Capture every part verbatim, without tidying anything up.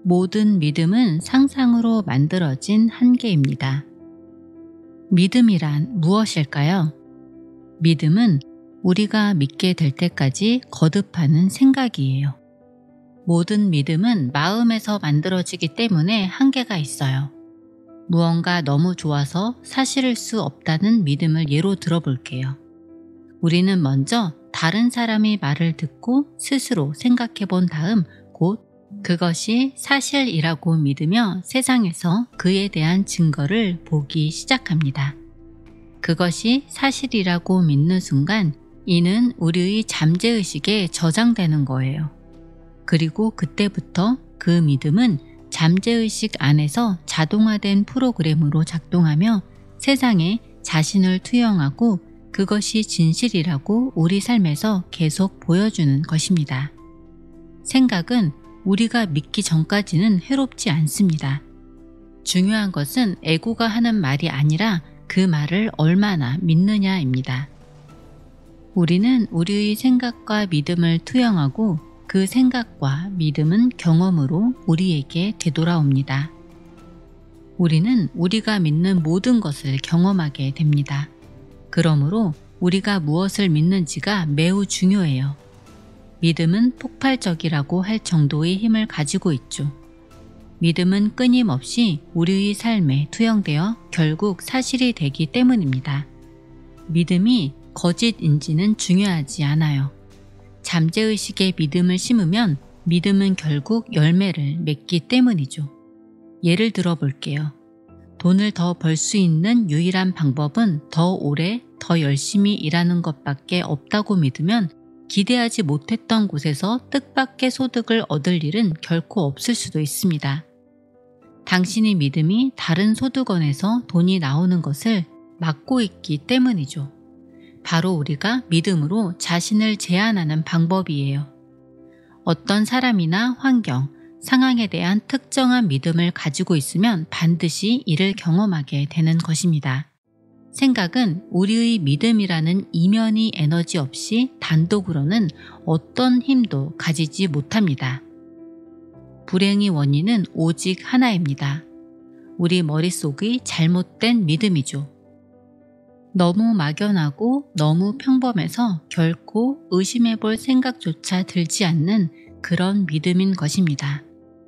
모든 믿음은 상상으로 만들어진 한계입니다. 믿음이란 무엇일까요? 믿음은 우리가 믿게 될 때까지 거듭하는 생각이에요. 모든 믿음은 마음에서 만들어지기 때문에 한계가 있어요. 무언가 너무 좋아서 사실일 수 없다는 믿음을 예로 들어볼게요. 우리는 먼저 다른 사람이 말을 듣고 스스로 생각해 본 다음 곧 그것이 사실이라고 믿으며 세상에서 그에 대한 증거를 보기 시작합니다. 그것이 사실이라고 믿는 순간 이는 우리의 잠재의식에 저장되는 거예요. 그리고 그때부터 그 믿음은 잠재의식 안에서 자동화된 프로그램으로 작동하며 세상에 자신을 투영하고 그것이 진실이라고 우리 삶에서 계속 보여주는 것입니다. 생각은 우리가 믿기 전까지는 해롭지 않습니다. 중요한 것은 에고가 하는 말이 아니라 그 말을 얼마나 믿느냐입니다. 우리는 우리의 생각과 믿음을 투영하고 그 생각과 믿음은 경험으로 우리에게 되돌아옵니다. 우리는 우리가 믿는 모든 것을 경험하게 됩니다. 그러므로 우리가 무엇을 믿는지가 매우 중요해요. 믿음은 폭발적이라고 할 정도의 힘을 가지고 있죠. 믿음은 끊임없이 우리의 삶에 투영되어 결국 사실이 되기 때문입니다. 믿음이 거짓인지는 중요하지 않아요. 잠재의식에 믿음을 심으면 믿음은 결국 열매를 맺기 때문이죠. 예를 들어 볼게요. 돈을 더 벌 수 있는 유일한 방법은 더 오래, 더 열심히 일하는 것밖에 없다고 믿으면 기대하지 못했던 곳에서 뜻밖의 소득을 얻을 일은 결코 없을 수도 있습니다. 당신의 믿음이 다른 소득원에서 돈이 나오는 것을 막고 있기 때문이죠. 바로 우리가 믿음으로 자신을 제한하는 방법이에요. 어떤 사람이나 환경, 상황에 대한 특정한 믿음을 가지고 있으면 반드시 이를 경험하게 되는 것입니다. 생각은 우리의 믿음이라는 이면의 에너지 없이 단독으로는 어떤 힘도 가지지 못합니다. 불행의 원인은 오직 하나입니다. 우리 머릿속의 잘못된 믿음이죠. 너무 막연하고 너무 평범해서 결코 의심해 볼 생각조차 들지 않는 그런 믿음인 것입니다.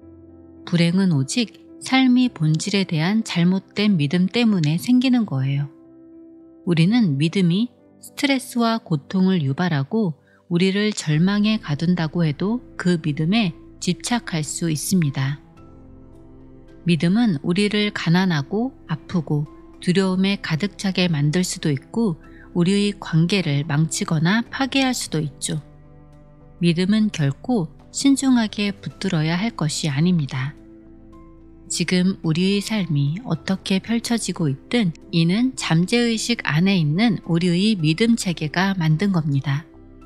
불행은 오직 삶의 본질에 대한 잘못된 믿음 때문에 생기는 거예요. 우리는 믿음이 스트레스와 고통을 유발하고 우리를 절망에 가둔다고 해도 그 믿음에 집착할 수 있습니다. 믿음은 우리를 가난하고 아프고 두려움에 가득 차게 만들 수도 있고 우리의 관계를 망치거나 파괴할 수도 있죠. 믿음은 결코 신중하게 붙들어야 할 것이 아닙니다. 지금 우리의 삶이 어떻게 펼쳐지고 있든 이는 잠재의식 안에 있는 우리의 믿음 체계가 만든 겁니다.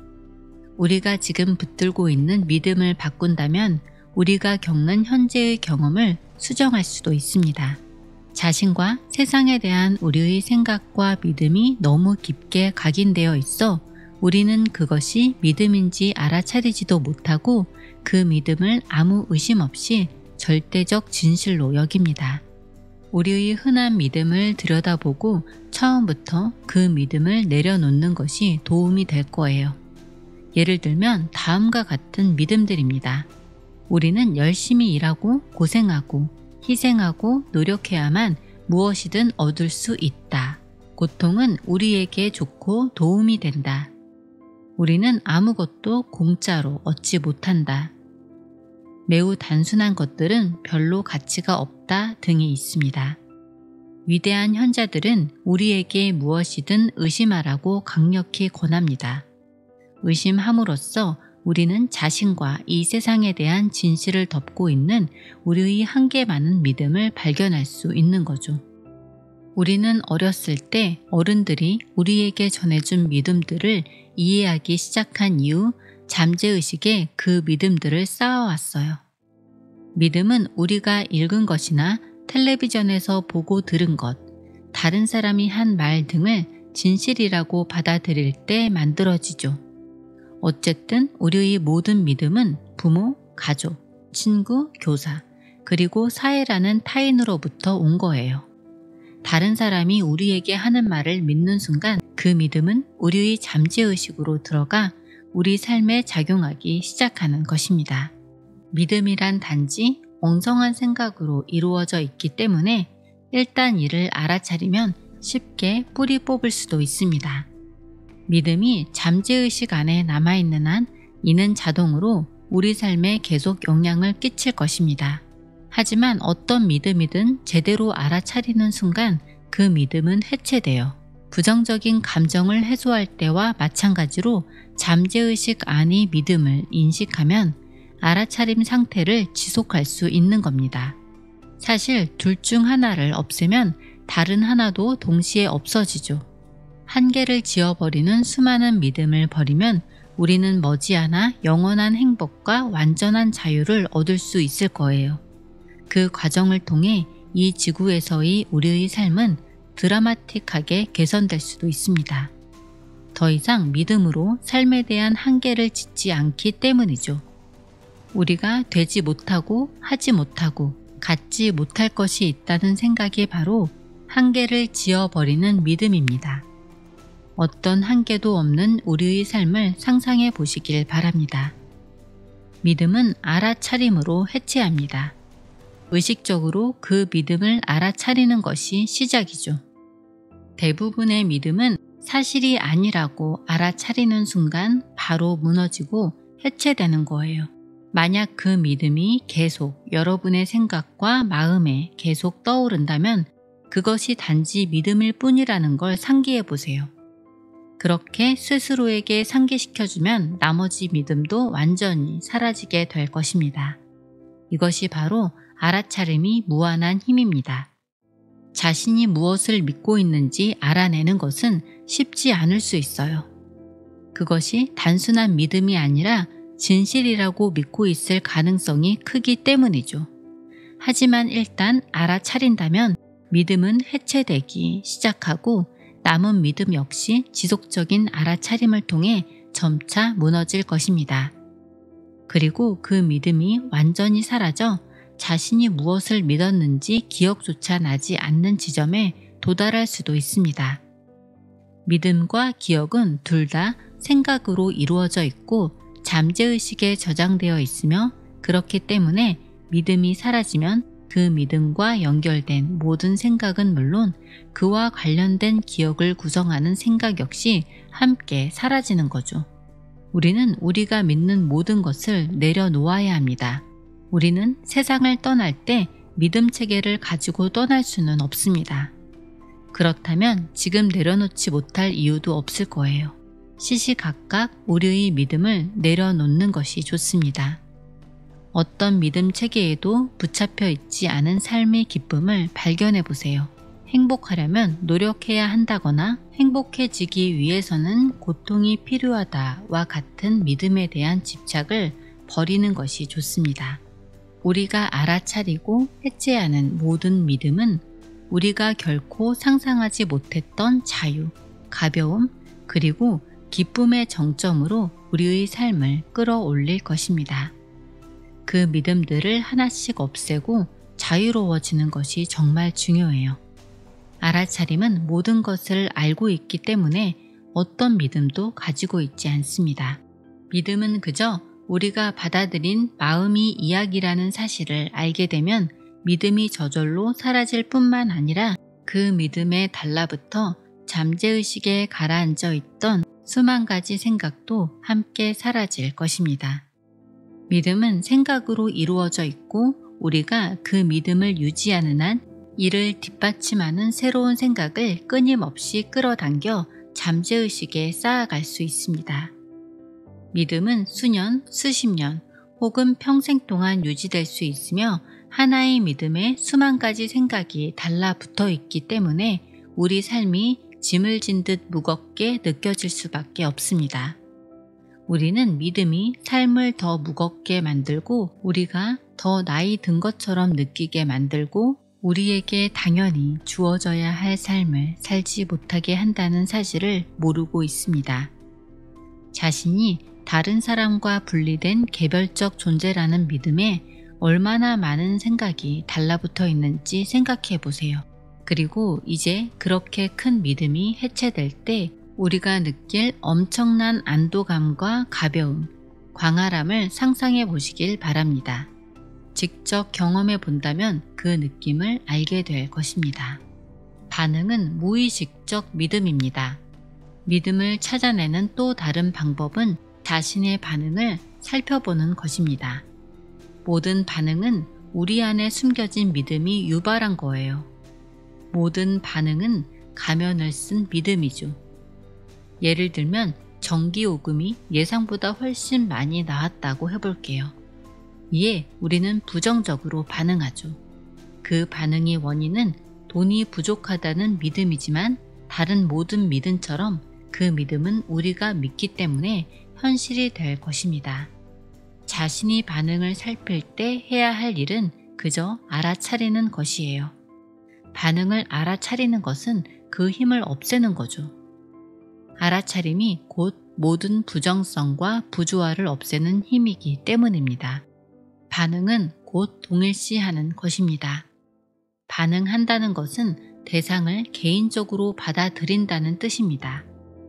우리가 지금 붙들고 있는 믿음을 바꾼다면 우리가 겪는 현재의 경험을 수정할 수도 있습니다. 자신과 세상에 대한 우리의 생각과 믿음이 너무 깊게 각인되어 있어 우리는 그것이 믿음인지 알아차리지도 못하고 그 믿음을 아무 의심 없이 절대적 진실로 여깁니다. 우리의 흔한 믿음을 들여다보고 처음부터 그 믿음을 내려놓는 것이 도움이 될 거예요. 예를 들면 다음과 같은 믿음들입니다. 우리는 열심히 일하고 고생하고 희생하고 노력해야만 무엇이든 얻을 수 있다. 고통은 우리에게 좋고 도움이 된다. 우리는 아무것도 공짜로 얻지 못한다. 매우 단순한 것들은 별로 가치가 없다 등이 있습니다. 위대한 현자들은 우리에게 무엇이든 의심하라고 강력히 권합니다. 의심함으로써 우리는 자신과 이 세상에 대한 진실을 덮고 있는 우리의 한계 많은 믿음을 발견할 수 있는 거죠. 우리는 어렸을 때 어른들이 우리에게 전해준 믿음들을 이해하기 시작한 이후 잠재의식에 그 믿음들을 쌓아왔어요. 믿음은 우리가 읽은 것이나 텔레비전에서 보고 들은 것, 다른 사람이 한 말 등을 진실이라고 받아들일 때 만들어지죠. 어쨌든 우리의 모든 믿음은 부모, 가족, 친구, 교사, 그리고 사회라는 타인으로부터 온 거예요. 다른 사람이 우리에게 하는 말을 믿는 순간 그 믿음은 우리의 잠재의식으로 들어가 우리 삶에 작용하기 시작하는 것입니다. 믿음이란 단지 엉성한 생각으로 이루어져 있기 때문에 일단 이를 알아차리면 쉽게 뿌리 뽑을 수도 있습니다. 믿음이 잠재의식 안에 남아있는 한 이는 자동으로 우리 삶에 계속 영향을 끼칠 것입니다. 하지만 어떤 믿음이든 제대로 알아차리는 순간 그 믿음은 해체돼요. 부정적인 감정을 해소할 때와 마찬가지로 잠재의식 안의 믿음을 인식하면 알아차림 상태를 지속할 수 있는 겁니다. 사실 둘 중 하나를 없애면 다른 하나도 동시에 없어지죠. 한계를 지어버리는 수많은 믿음을 버리면 우리는 머지않아 영원한 행복과 완전한 자유를 얻을 수 있을 거예요. 그 과정을 통해 이 지구에서의 우리의 삶은 드라마틱하게 개선될 수도 있습니다. 더 이상 믿음으로 삶에 대한 한계를 짓지 않기 때문이죠. 우리가 되지 못하고 하지 못하고 갖지 못할 것이 있다는 생각이 바로 한계를 지어버리는 믿음입니다. 어떤 한계도 없는 우리의 삶을 상상해 보시길 바랍니다. 믿음은 알아차림으로 해체합니다. 의식적으로 그 믿음을 알아차리는 것이 시작이죠. 대부분의 믿음은 사실이 아니라고 알아차리는 순간 바로 무너지고 해체되는 거예요. 만약 그 믿음이 계속 여러분의 생각과 마음에 계속 떠오른다면 그것이 단지 믿음일 뿐이라는 걸 상기해 보세요. 그렇게 스스로에게 상기시켜주면 나머지 믿음도 완전히 사라지게 될 것입니다. 이것이 바로 알아차림이 무한한 힘입니다. 자신이 무엇을 믿고 있는지 알아내는 것은 쉽지 않을 수 있어요. 그것이 단순한 믿음이 아니라 진실이라고 믿고 있을 가능성이 크기 때문이죠. 하지만 일단 알아차린다면 믿음은 해체되기 시작하고 남은 믿음 역시 지속적인 알아차림을 통해 점차 무너질 것입니다. 그리고 그 믿음이 완전히 사라져 자신이 무엇을 믿었는지 기억조차 나지 않는 지점에 도달할 수도 있습니다. 믿음과 기억은 둘 다 생각으로 이루어져 있고 잠재의식에 저장되어 있으며 그렇기 때문에 믿음이 사라지면 그 믿음과 연결된 모든 생각은 물론 그와 관련된 기억을 구성하는 생각 역시 함께 사라지는 거죠. 우리는 우리가 믿는 모든 것을 내려놓아야 합니다. 우리는 세상을 떠날 때 믿음 체계를 가지고 떠날 수는 없습니다. 그렇다면 지금 내려놓지 못할 이유도 없을 거예요. 시시각각 우리의 믿음을 내려놓는 것이 좋습니다. 어떤 믿음 체계에도 붙잡혀 있지 않은 삶의 기쁨을 발견해 보세요. 행복하려면 노력해야 한다거나 행복해지기 위해서는 고통이 필요하다와 같은 믿음에 대한 집착을 버리는 것이 좋습니다. 우리가 알아차리고 해체하는 모든 믿음은 우리가 결코 상상하지 못했던 자유, 가벼움, 그리고 기쁨의 정점으로 우리의 삶을 끌어올릴 것입니다. 그 믿음들을 하나씩 없애고 자유로워지는 것이 정말 중요해요. 알아차림은 모든 것을 알고 있기 때문에 어떤 믿음도 가지고 있지 않습니다. 믿음은 그저 우리가 받아들인 마음이 이야기라는 사실을 알게 되면 믿음이 저절로 사라질 뿐만 아니라 그 믿음에 달라붙어 잠재의식에 가라앉아 있던 수만 가지 생각도 함께 사라질 것입니다. 믿음은 생각으로 이루어져 있고 우리가 그 믿음을 유지하는 한 이를 뒷받침하는 새로운 생각을 끊임없이 끌어당겨 잠재의식에 쌓아갈 수 있습니다. 믿음은 수년, 수십 년 혹은 평생 동안 유지될 수 있으며 하나의 믿음에 수만 가지 생각이 달라붙어 있기 때문에 우리 삶이 짐을 진 듯 무겁게 느껴질 수밖에 없습니다. 우리는 믿음이 삶을 더 무겁게 만들고 우리가 더 나이 든 것처럼 느끼게 만들고 우리에게 당연히 주어져야 할 삶을 살지 못하게 한다는 사실을 모르고 있습니다. 자신이 다른 사람과 분리된 개별적 존재라는 믿음에 얼마나 많은 생각이 달라붙어 있는지 생각해 보세요. 그리고 이제 그렇게 큰 믿음이 해체될 때 우리가 느낄 엄청난 안도감과 가벼움, 광활함을 상상해 보시길 바랍니다. 직접 경험해 본다면 그 느낌을 알게 될 것입니다. 반응은 무의식적 믿음입니다. 믿음을 찾아내는 또 다른 방법은 자신의 반응을 살펴보는 것입니다. 모든 반응은 우리 안에 숨겨진 믿음이 유발한 거예요. 모든 반응은 가면을 쓴 믿음이죠. 예를 들면 전기요금이 예상보다 훨씬 많이 나왔다고 해볼게요. 이에 우리는 부정적으로 반응하죠. 그 반응의 원인은 돈이 부족하다는 믿음이지만 다른 모든 믿음처럼 그 믿음은 우리가 믿기 때문에 현실이 될 것입니다. 자신이 반응을 살필 때 해야 할 일은 그저 알아차리는 것이에요. 반응을 알아차리는 것은 그 힘을 없애는 거죠. 알아차림이 곧 모든 부정성과 부조화를 없애는 힘이기 때문입니다. 반응은 곧 동일시하는 것입니다. 반응한다는 것은 대상을 개인적으로 받아들인다는 뜻입니다.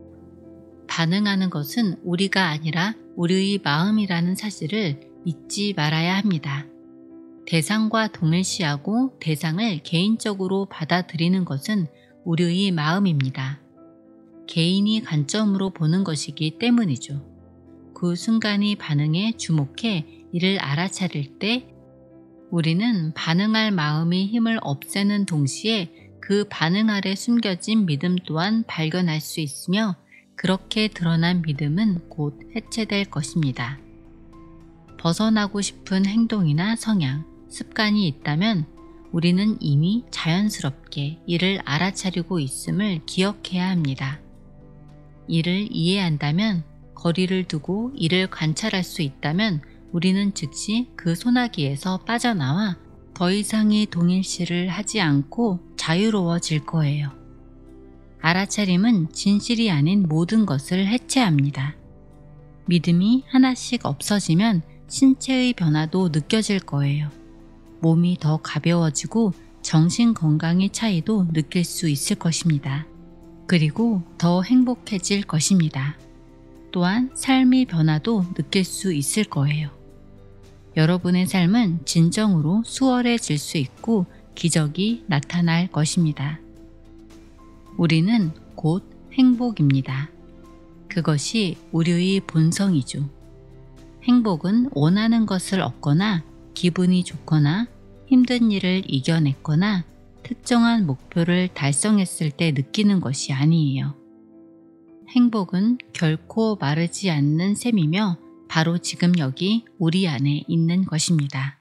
반응하는 것은 우리가 아니라 우리의 마음이라는 사실을 잊지 말아야 합니다. 대상과 동일시하고 대상을 개인적으로 받아들이는 것은 우리의 마음입니다. 개인이 관점으로 보는 것이기 때문이죠. 그 순간의 반응에 주목해 이를 알아차릴 때 우리는 반응할 마음의 힘을 없애는 동시에 그 반응 아래 숨겨진 믿음 또한 발견할 수 있으며 그렇게 드러난 믿음은 곧 해체될 것입니다. 벗어나고 싶은 행동이나 성향, 습관이 있다면 우리는 이미 자연스럽게 이를 알아차리고 있음을 기억해야 합니다. 이를 이해한다면, 거리를 두고 이를 관찰할 수 있다면 우리는 즉시 그 소나기에서 빠져나와 더 이상의 동일시를 하지 않고 자유로워질 거예요. 알아차림은 진실이 아닌 모든 것을 해체합니다. 믿음이 하나씩 없어지면 신체의 변화도 느껴질 거예요. 몸이 더 가벼워지고 정신 건강의 차이도 느낄 수 있을 것입니다. 그리고 더 행복해질 것입니다. 또한 삶의 변화도 느낄 수 있을 거예요. 여러분의 삶은 진정으로 수월해질 수 있고 기적이 나타날 것입니다. 우리는 곧 행복입니다. 그것이 우리의 본성이죠. 행복은 원하는 것을 얻거나 기분이 좋거나 힘든 일을 이겨냈거나 특정한 목표를 달성했을 때 느끼는 것이 아니에요. 행복은 결코 마르지 않는 셈이며 바로 지금 여기 우리 안에 있는 것입니다.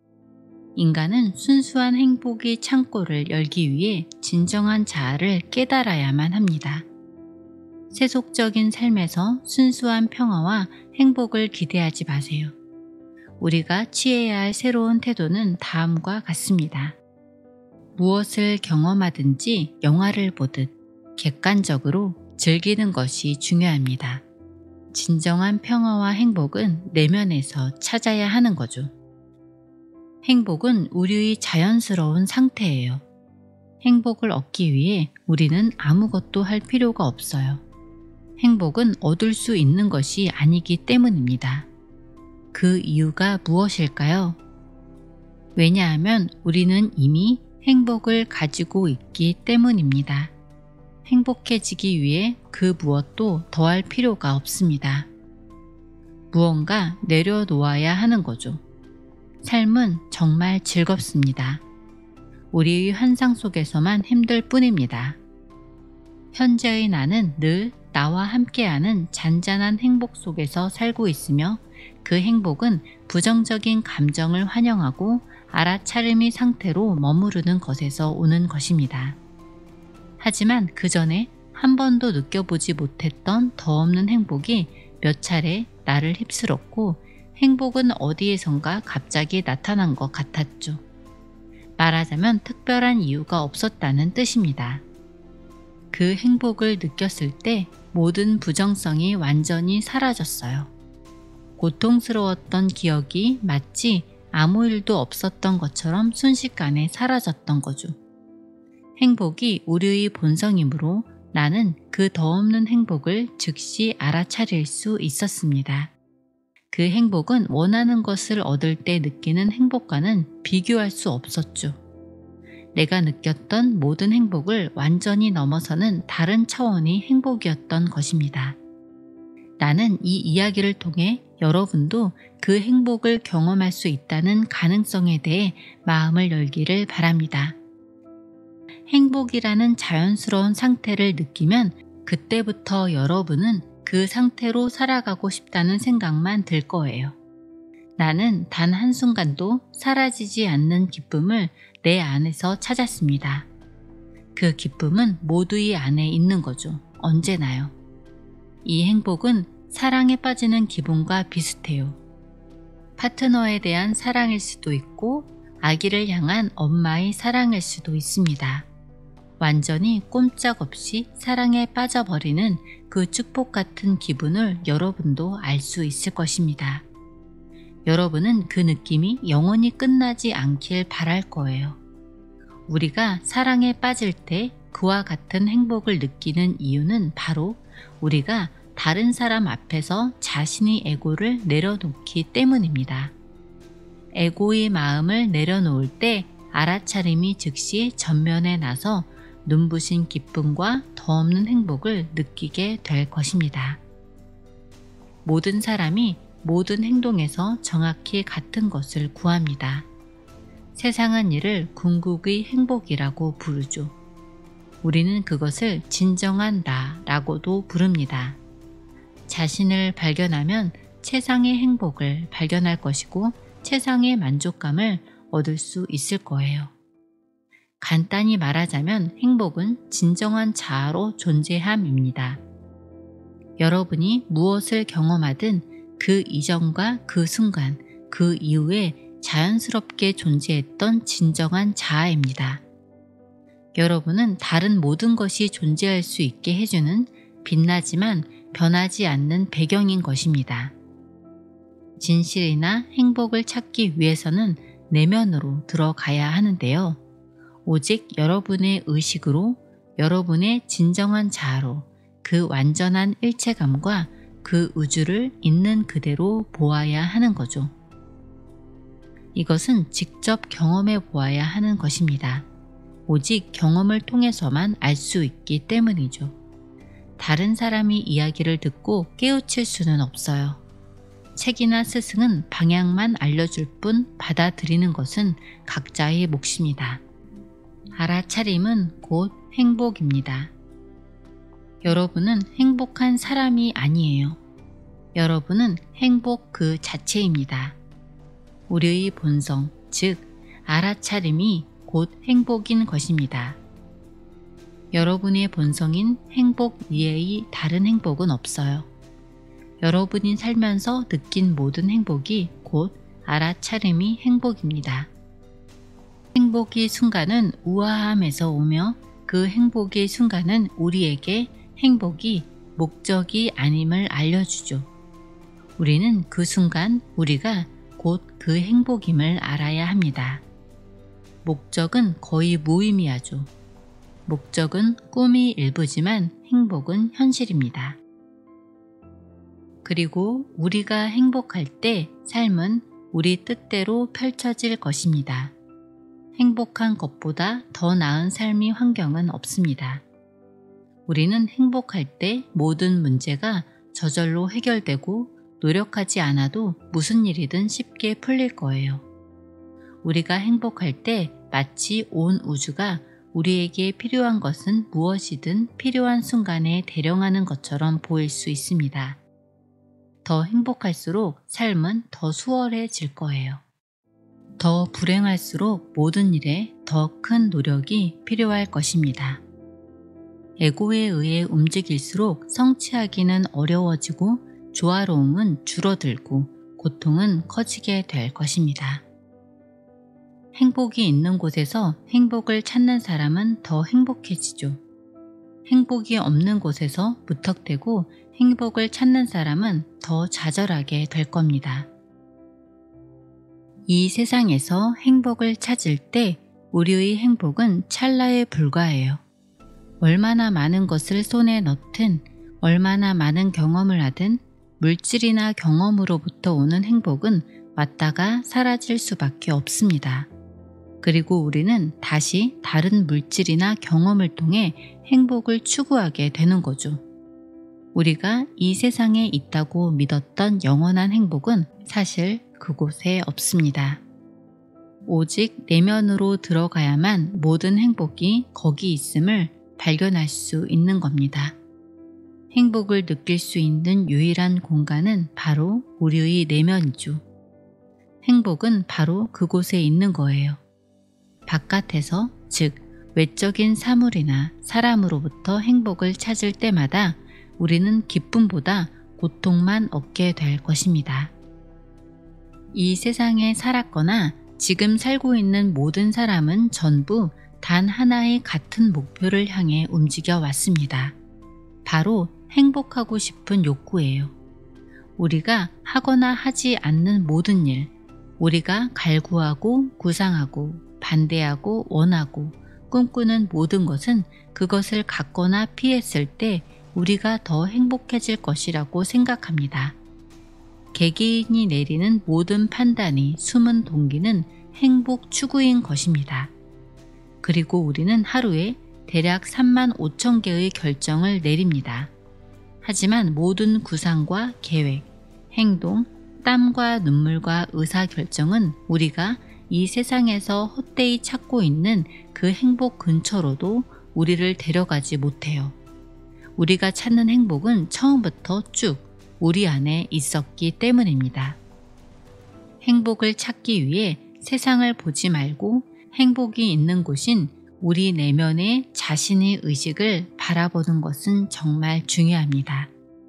인간은 순수한 행복의 창고를 열기 위해 진정한 자아를 깨달아야만 합니다. 세속적인 삶에서 순수한 평화와 행복을 기대하지 마세요. 우리가 취해야 할 새로운 태도는 다음과 같습니다. 무엇을 경험하든지 영화를 보듯 객관적으로 즐기는 것이 중요합니다. 진정한 평화와 행복은 내면에서 찾아야 하는 거죠. 행복은 우리의 자연스러운 상태예요. 행복을 얻기 위해 우리는 아무것도 할 필요가 없어요. 행복은 얻을 수 있는 것이 아니기 때문입니다. 그 이유가 무엇일까요? 왜냐하면 우리는 이미 행복을 가지고 있기 때문입니다. 행복해지기 위해 그 무엇도 더할 필요가 없습니다. 무언가 내려놓아야 하는 거죠. 삶은 정말 즐겁습니다. 우리의 환상 속에서만 힘들 뿐입니다. 현재의 나는 늘 나와 함께하는 잔잔한 행복 속에서 살고 있으며 그 행복은 부정적인 감정을 환영하고 알아차림의 상태로 머무르는 것에서 오는 것입니다. 하지만 그 전에 한 번도 느껴보지 못했던 더 없는 행복이 몇 차례 나를 휩쓸었고 행복은 어디에선가 갑자기 나타난 것 같았죠. 말하자면 특별한 이유가 없었다는 뜻입니다. 그 행복을 느꼈을 때 모든 부정성이 완전히 사라졌어요. 고통스러웠던 기억이 마치 아무 일도 없었던 것처럼 순식간에 사라졌던 거죠. 행복이 우리의 본성이므로 나는 그 더없는 행복을 즉시 알아차릴 수 있었습니다. 그 행복은 원하는 것을 얻을 때 느끼는 행복과는 비교할 수 없었죠. 내가 느꼈던 모든 행복을 완전히 넘어서는 다른 차원의 행복이었던 것입니다. 나는 이 이야기를 통해 여러분도 그 행복을 경험할 수 있다는 가능성에 대해 마음을 열기를 바랍니다. 행복이라는 자연스러운 상태를 느끼면 그때부터 여러분은 그 상태로 살아가고 싶다는 생각만 들 거예요. 나는 단 한순간도 사라지지 않는 기쁨을 내 안에서 찾았습니다. 그 기쁨은 모두의 안에 있는 거죠. 언제나요. 이 행복은 사랑에 빠지는 기분과 비슷해요. 파트너에 대한 사랑일 수도 있고 아기를 향한 엄마의 사랑일 수도 있습니다. 완전히 꼼짝없이 사랑에 빠져버리는 그 축복 같은 기분을 여러분도 알 수 있을 것입니다. 여러분은 그 느낌이 영원히 끝나지 않길 바랄 거예요. 우리가 사랑에 빠질 때 그와 같은 행복을 느끼는 이유는 바로 우리가 다른 사람 앞에서 자신의 에고를 내려놓기 때문입니다. 에고의 마음을 내려놓을 때 알아차림이 즉시 전면에 나서 눈부신 기쁨과 더없는 행복을 느끼게 될 것입니다. 모든 사람이 모든 행동에서 정확히 같은 것을 구합니다. 세상은 이를 궁극의 행복이라고 부르죠. 우리는 그것을 진정한 나라고도 부릅니다. 자신을 발견하면 최상의 행복을 발견할 것이고 최상의 만족감을 얻을 수 있을 거예요. 간단히 말하자면 행복은 진정한 자아로 존재함입니다. 여러분이 무엇을 경험하든 그 이전과 그 순간, 그 이후에 자연스럽게 존재했던 진정한 자아입니다. 여러분은 다른 모든 것이 존재할 수 있게 해주는 빛나지만 변하지 않는 배경인 것입니다. 진실이나 행복을 찾기 위해서는 내면으로 들어가야 하는데요. 오직 여러분의 의식으로, 여러분의 진정한 자아로 그 완전한 일체감과 그 우주를 있는 그대로 보아야 하는 거죠. 이것은 직접 경험해 보아야 하는 것입니다. 오직 경험을 통해서만 알 수 있기 때문이죠. 다른 사람이 이야기를 듣고 깨우칠 수는 없어요. 책이나 스승은 방향만 알려줄 뿐 받아들이는 것은 각자의 몫입니다. 알아차림은 곧 행복입니다. 여러분은 행복한 사람이 아니에요. 여러분은 행복 그 자체입니다. 우리의 본성, 즉 알아차림이 곧 행복인 것입니다. 여러분의 본성인 행복 이외의 다른 행복은 없어요. 여러분이 살면서 느낀 모든 행복이 곧 알아차림이 행복입니다. 행복의 순간은 우아함에서 오며 그 행복의 순간은 우리에게 행복이 목적이 아님을 알려주죠. 우리는 그 순간 우리가 곧 그 행복임을 알아야 합니다. 목적은 거의 무의미하죠. 목적은 꿈이 일부지만 행복은 현실입니다. 그리고 우리가 행복할 때 삶은 우리 뜻대로 펼쳐질 것입니다. 행복한 것보다 더 나은 삶의 환경은 없습니다. 우리는 행복할 때 모든 문제가 저절로 해결되고 노력하지 않아도 무슨 일이든 쉽게 풀릴 거예요. 우리가 행복할 때 마치 온 우주가 우리에게 필요한 것은 무엇이든 필요한 순간에 대령하는 것처럼 보일 수 있습니다. 더 행복할수록 삶은 더 수월해질 거예요. 더 불행할수록 모든 일에 더 큰 노력이 필요할 것입니다. 에고에 의해 움직일수록 성취하기는 어려워지고 조화로움은 줄어들고 고통은 커지게 될 것입니다. 행복이 있는 곳에서 행복을 찾는 사람은 더 행복해지죠. 행복이 없는 곳에서 무턱대고 행복을 찾는 사람은 더 좌절하게 될 겁니다. 이 세상에서 행복을 찾을 때 우리의 행복은 찰나에 불과해요. 얼마나 많은 것을 손에 넣든, 얼마나 많은 경험을 하든 물질이나 경험으로부터 오는 행복은 왔다가 사라질 수밖에 없습니다. 그리고 우리는 다시 다른 물질이나 경험을 통해 행복을 추구하게 되는 거죠. 우리가 이 세상에 있다고 믿었던 영원한 행복은 사실 그곳에 없습니다. 오직 내면으로 들어가야만 모든 행복이 거기 있음을 발견할 수 있는 겁니다. 행복을 느낄 수 있는 유일한 공간은 바로 우리의 내면이죠. 행복은 바로 그곳에 있는 거예요. 바깥에서, 즉 외적인 사물이나 사람으로부터 행복을 찾을 때마다 우리는 기쁨보다 고통만 얻게 될 것입니다. 이 세상에 살았거나 지금 살고 있는 모든 사람은 전부 단 하나의 같은 목표를 향해 움직여 왔습니다. 바로 행복하고 싶은 욕구예요. 우리가 하거나 하지 않는 모든 일, 우리가 갈구하고 구상하고 반대하고 원하고 꿈꾸는 모든 것은 그것을 갖거나 피했을 때 우리가 더 행복해질 것이라고 생각합니다. 개개인이 내리는 모든 판단이 숨은 동기는 행복 추구인 것입니다. 그리고 우리는 하루에 대략 삼만 오천 개의 결정을 내립니다. 하지만 모든 구상과 계획, 행동, 땀과 눈물과 의사결정은 우리가 이 세상에서 헛되이 찾고 있는 그 행복 근처로도 우리를 데려가지 못해요. 우리가 찾는 행복은 처음부터 쭉 우리 안에 있었기 때문입니다. 행복을 찾기 위해 세상을 보지 말고 행복이 있는 곳인 우리 내면의 자신의 의식을 바라보는 것은 정말 중요합니다.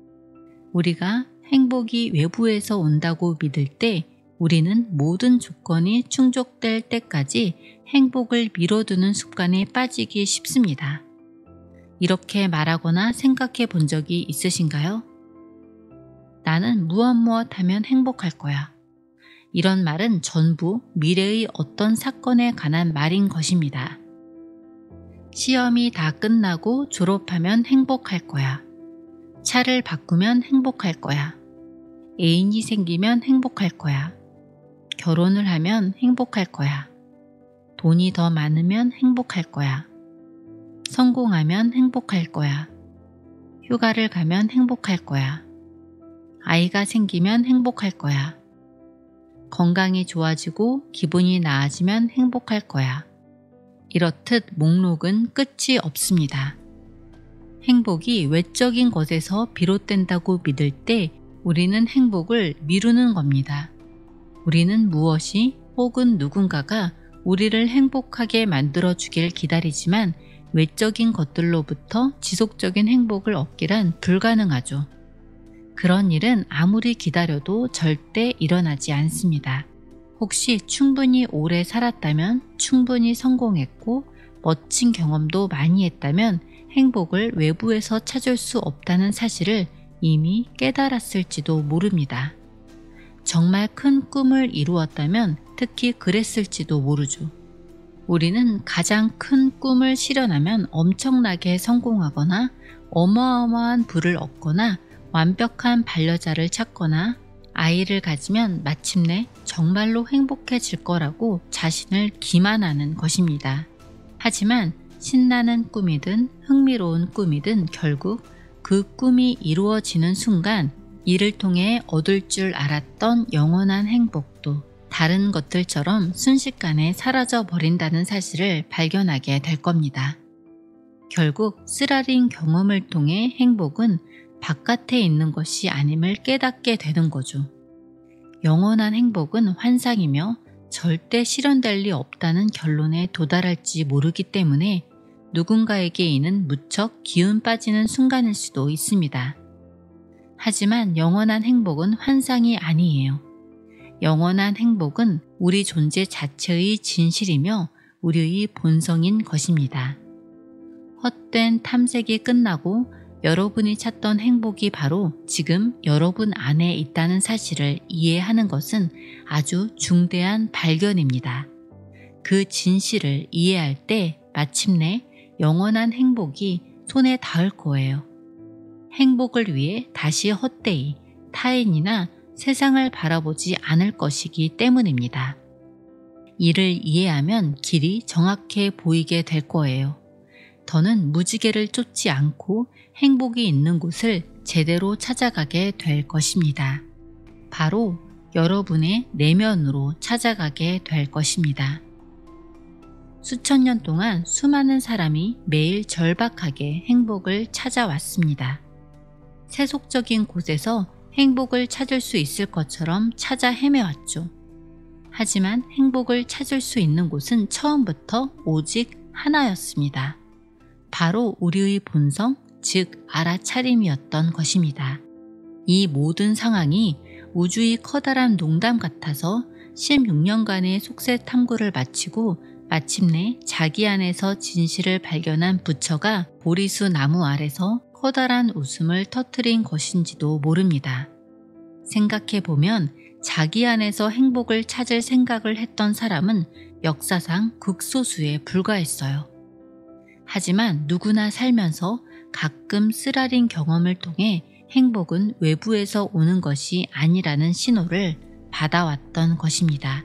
우리가 행복이 외부에서 온다고 믿을 때 우리는 모든 조건이 충족될 때까지 행복을 미뤄두는 습관에 빠지기 쉽습니다. 이렇게 말하거나 생각해 본 적이 있으신가요? 나는 무엇 무엇 하면 행복할 거야. 이런 말은 전부 미래의 어떤 사건에 관한 말인 것입니다. 시험이 다 끝나고 졸업하면 행복할 거야. 차를 바꾸면 행복할 거야. 애인이 생기면 행복할 거야. 결혼을 하면 행복할 거야. 돈이 더 많으면 행복할 거야. 성공하면 행복할 거야. 휴가를 가면 행복할 거야. 아이가 생기면 행복할 거야. 건강이 좋아지고 기분이 나아지면 행복할 거야. 이렇듯 목록은 끝이 없습니다. 행복이 외적인 것에서 비롯된다고 믿을 때 우리는 행복을 미루는 겁니다. 우리는 무엇이 혹은 누군가가 우리를 행복하게 만들어주길 기다리지만 외적인 것들로부터 지속적인 행복을 얻기란 불가능하죠. 그런 일은 아무리 기다려도 절대 일어나지 않습니다. 혹시 충분히 오래 살았다면, 충분히 성공했고 멋진 경험도 많이 했다면 행복을 외부에서 찾을 수 없다는 사실을 이미 깨달았을지도 모릅니다. 정말 큰 꿈을 이루었다면 특히 그랬을지도 모르죠. 우리는 가장 큰 꿈을 실현하면 엄청나게 성공하거나 어마어마한 부를 얻거나 완벽한 반려자를 찾거나 아이를 가지면 마침내 정말로 행복해질 거라고 자신을 기만하는 것입니다. 하지만 신나는 꿈이든 흥미로운 꿈이든 결국 그 꿈이 이루어지는 순간 이를 통해 얻을 줄 알았던 영원한 행복도 다른 것들처럼 순식간에 사라져 버린다는 사실을 발견하게 될 겁니다. 결국 쓰라린 경험을 통해 행복은 바깥에 있는 것이 아님을 깨닫게 되는 거죠. 영원한 행복은 환상이며 절대 실현될 리 없다는 결론에 도달할지 모르기 때문에 누군가에게 이는 무척 기운 빠지는 순간일 수도 있습니다. 하지만 영원한 행복은 환상이 아니에요. 영원한 행복은 우리 존재 자체의 진실이며 우리의 본성인 것입니다. 헛된 탐색이 끝나고 여러분이 찾던 행복이 바로 지금 여러분 안에 있다는 사실을 이해하는 것은 아주 중대한 발견입니다. 그 진실을 이해할 때 마침내 영원한 행복이 손에 닿을 거예요. 행복을 위해 다시 헛되이 타인이나 세상을 바라보지 않을 것이기 때문입니다. 이를 이해하면 길이 정확해 보이게 될 거예요. 더는 무지개를 쫓지 않고 행복이 있는 곳을 제대로 찾아가게 될 것입니다. 바로 여러분의 내면으로 찾아가게 될 것입니다. 수천 년 동안 수많은 사람이 매일 절박하게 행복을 찾아왔습니다. 세속적인 곳에서 행복을 찾을 수 있을 것처럼 찾아 헤매왔죠. 하지만 행복을 찾을 수 있는 곳은 처음부터 오직 하나였습니다. 바로 우리의 본성, 즉 알아차림이었던 것입니다. 이 모든 상황이 우주의 커다란 농담 같아서 십육 년간의 속세 탐구를 마치고 마침내 자기 안에서 진실을 발견한 부처가 보리수 나무 아래서 커다란 웃음을 터뜨린 것인지도 모릅니다. 생각해보면 자기 안에서 행복을 찾을 생각을 했던 사람은 역사상 극소수에 불과했어요. 하지만 누구나 살면서 가끔 쓰라린 경험을 통해 행복은 외부에서 오는 것이 아니라는 신호를 받아왔던 것입니다.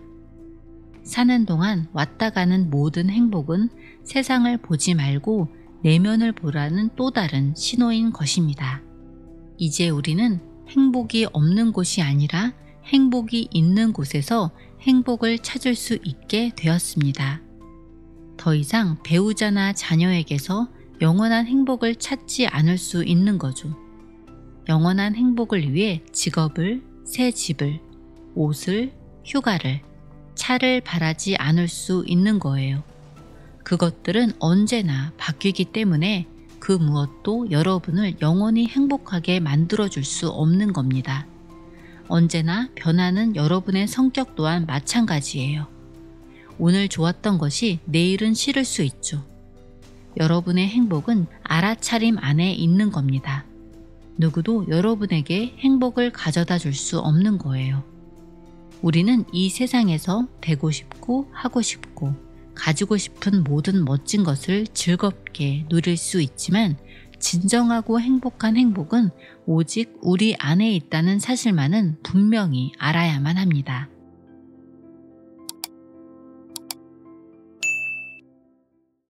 사는 동안 왔다 가는 모든 행복은 세상을 보지 말고 내면을 보라는 또 다른 신호인 것입니다. 이제 우리는 행복이 없는 곳이 아니라 행복이 있는 곳에서 행복을 찾을 수 있게 되었습니다. 더 이상 배우자나 자녀에게서 영원한 행복을 찾지 않을 수 있는 거죠. 영원한 행복을 위해 직업을, 새 집을, 옷을, 휴가를, 차를 바라지 않을 수 있는 거예요. 그것들은 언제나 바뀌기 때문에 그 무엇도 여러분을 영원히 행복하게 만들어줄 수 없는 겁니다. 언제나 변하는 여러분의 성격 또한 마찬가지예요. 오늘 좋았던 것이 내일은 싫을 수 있죠. 여러분의 행복은 알아차림 안에 있는 겁니다. 누구도 여러분에게 행복을 가져다 줄 수 없는 거예요. 우리는 이 세상에서 되고 싶고 하고 싶고 가지고 싶은 모든 멋진 것을 즐겁게 누릴 수 있지만 진정하고 행복한 행복은 오직 우리 안에 있다는 사실만은 분명히 알아야만 합니다.